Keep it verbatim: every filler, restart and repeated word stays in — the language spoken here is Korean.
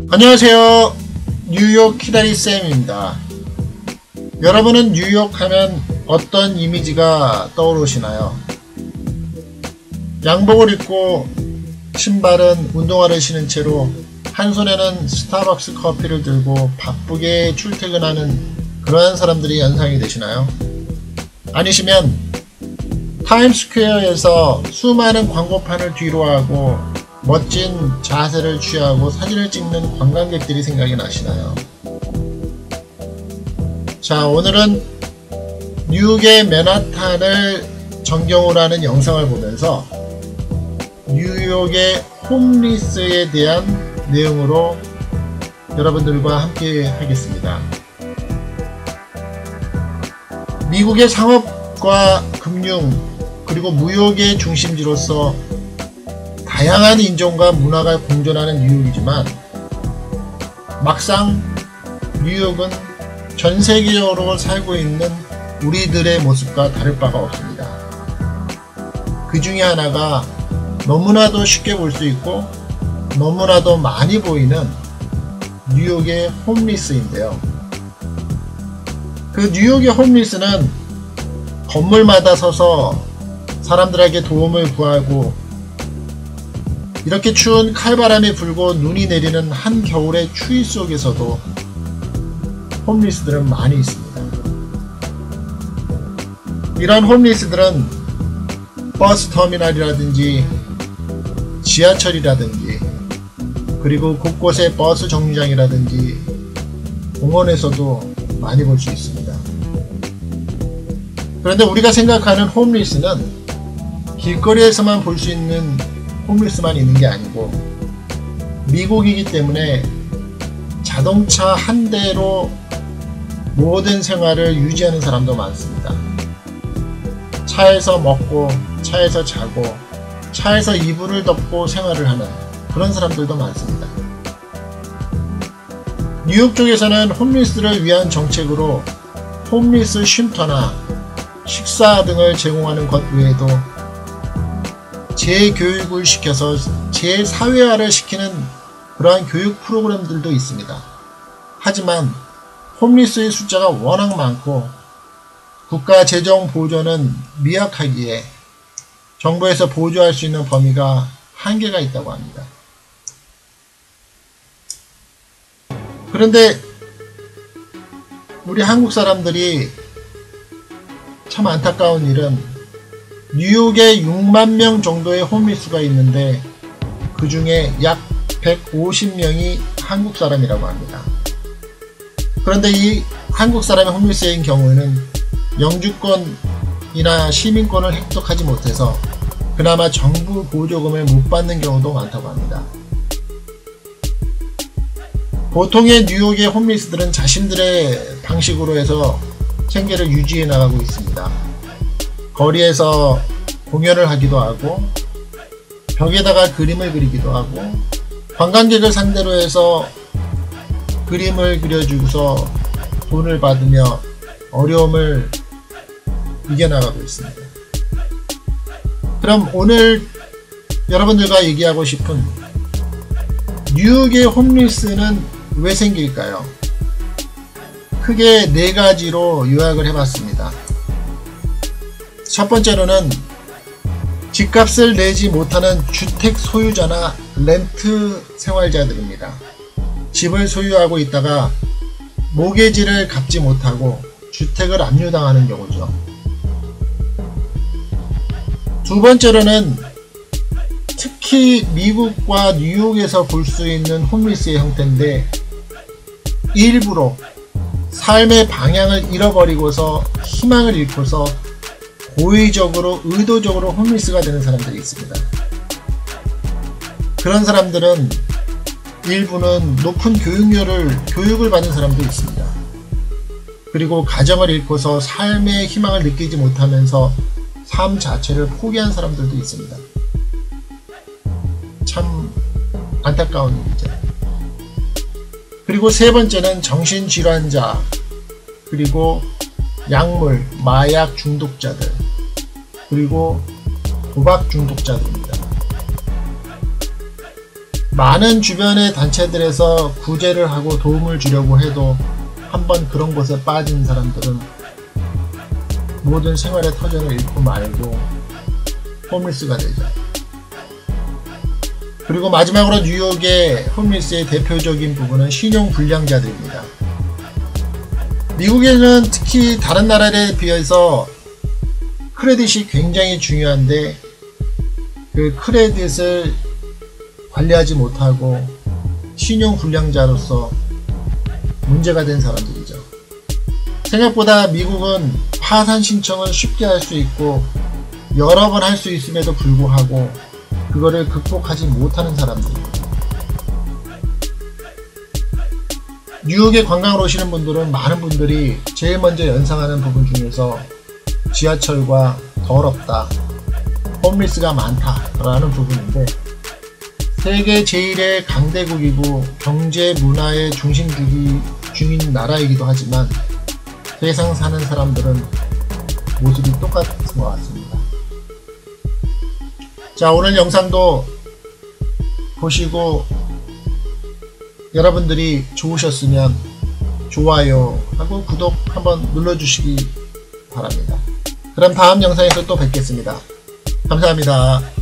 안녕하세요. 뉴욕 키다리쌤입니다. 여러분은 뉴욕 하면 어떤 이미지가 떠오르시나요? 양복을 입고 신발은 운동화를 신은 채로 한 손에는 스타벅스 커피를 들고 바쁘게 출퇴근하는 그러한 사람들이 연상이 되시나요? 아니시면 타임스퀘어에서 수많은 광고판을 뒤로하고 멋진 자세를 취하고 사진을 찍는 관광객들이 생각이 나시나요? 자, 오늘은 뉴욕의 맨하탄을 전경으로 하는 영상을 보면서 뉴욕의 홈리스에 대한 내용으로 여러분들과 함께 하겠습니다. 미국의 상업과 금융 그리고 무역의 중심지로서 다양한 인종과 문화가 공존하는 뉴욕이지만 막상 뉴욕은 전 세계적으로 살고 있는 우리들의 모습과 다를 바가 없습니다. 그 중에 하나가 너무나도 쉽게 볼 수 있고 너무나도 많이 보이는 뉴욕의 홈리스인데요. 그 뉴욕의 홈리스는 건물마다 서서 사람들에게 도움을 구하고 이렇게 추운 칼바람이 불고 눈이 내리는 한겨울의 추위 속에서도 홈리스들은 많이 있습니다. 이런 홈리스들은 버스터미널이라든지 지하철이라든지 그리고 곳곳의 버스 정류장이라든지 공원에서도 많이 볼 수 있습니다. 그런데 우리가 생각하는 홈리스는 길거리에서만 볼 수 있는 홈리스만 있는 게 아니고 미국이기 때문에 자동차 한 대로 모든 생활을 유지하는 사람도 많습니다. 차에서 먹고 차에서 자고 차에서 이불을 덮고 생활을 하는 그런 사람들도 많습니다. 뉴욕 쪽에서는 홈리스를 위한 정책으로 홈리스 쉼터나 식사 등을 제공하는 것 외에도 재교육을 시켜서 재사회화를 시키는 그러한 교육 프로그램들도 있습니다. 하지만 홈리스의 숫자가 워낙 많고 국가 재정 보조는 미약하기에 정부에서 보조할 수 있는 범위가 한계가 있다고 합니다. 그런데 우리 한국 사람들이 참 안타까운 일은 뉴욕에 육만 명 정도의 홈리스가 있는데 그 중에 약 백오십 명이 한국 사람이라고 합니다. 그런데 이 한국 사람의 홈리스인 경우에는 영주권이나 시민권을 획득하지 못해서 그나마 정부 보조금을 못 받는 경우도 많다고 합니다. 보통의 뉴욕의 홈리스들은 자신들의 방식으로 해서 생계를 유지해 나가고 있습니다. 거리에서 공연을 하기도 하고 벽에다가 그림을 그리기도 하고 관광객을 상대로 해서 그림을 그려주고서 돈을 받으며 어려움을 이겨나가고 있습니다. 그럼 오늘 여러분들과 얘기하고 싶은 뉴욕의 홈리스는 왜 생길까요? 크게 네 가지로 요약을 해봤습니다. 첫 번째로는 집값을 내지 못하는 주택 소유자나 렌트 생활자들입니다. 집을 소유하고 있다가 모기지를 갚지 못하고 주택을 압류당하는 경우죠. 두 번째로는 특히 미국과 뉴욕에서 볼 수 있는 홈리스의 형태인데 일부러 삶의 방향을 잃어버리고서 희망을 잃고서 고의적으로 의도적으로 홈리스가 되는 사람들이 있습니다. 그런 사람들은 일부는 높은 교육료를 교육을 받는 사람도 있습니다. 그리고 가정을 잃고서 삶의 희망을 느끼지 못하면서 삶 자체를 포기한 사람들도 있습니다. 참 안타까운 일이죠. 그리고 세 번째는 정신질환자 그리고 약물, 마약 중독자들 그리고 도박 중독자들입니다. 많은 주변의 단체들에서 구제를 하고 도움을 주려고 해도 한번 그런 곳에 빠진 사람들은 모든 생활의 터전을 잃고 말고 홈리스가 되죠. 그리고 마지막으로 뉴욕의 홈리스의 대표적인 부분은 신용불량자들입니다. 미국에는 특히 다른 나라에 비해서 크레딧이 굉장히 중요한데 그 크레딧을 관리하지 못하고 신용불량자로서 문제가 된 사람들이죠. 생각보다 미국은 파산 신청을 쉽게 할 수 있고 여러 번 할 수 있음에도 불구하고 그거를 극복하지 못하는 사람들입니다. 뉴욕에 관광을 오시는 분들은 많은 분들이 제일 먼저 연상하는 부분 중에서 지하철과 더럽다, 홈리스가 많다 라는 부분인데, 세계 제일의 강대국이고 경제 문화의 중심국이 중인 나라이기도 하지만 세상 사는 사람들은 모습이 똑같은 것 같습니다. 자, 오늘 영상도 보시고 여러분들이 좋으셨으면 좋아요 하고 구독 한번 눌러주시기 바랍니다. 그럼 다음 영상에서 또 뵙겠습니다. 감사합니다.